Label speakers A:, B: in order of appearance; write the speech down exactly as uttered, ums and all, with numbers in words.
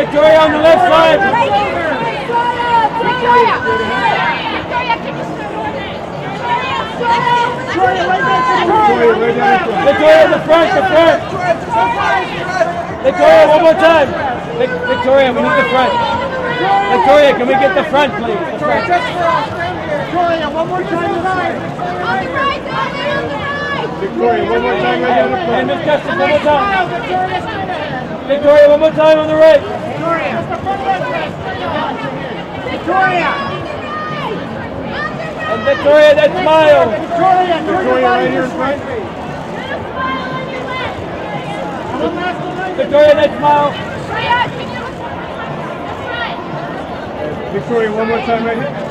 A: Victoria on the left side.
B: Victoria! Victoria, can you start on that? Victoria, right there.
A: Victoria, right down in front. Victoria, the front, the front. Victoria, one more time. Vic Victoria, we need the front. Victoria, can we get the front, please? The front.
C: Victoria, one more time.
B: On the right, darling, on the right.
A: Victoria, one more time right down the front. And Miss Justice, one more time. Victoria, one more time on the right.
C: Victoria. Victoria.
A: And Victoria, that smile.
C: Victoria,
A: Victoria, right here in front. Victoria, that smile. Victoria, one more time right here.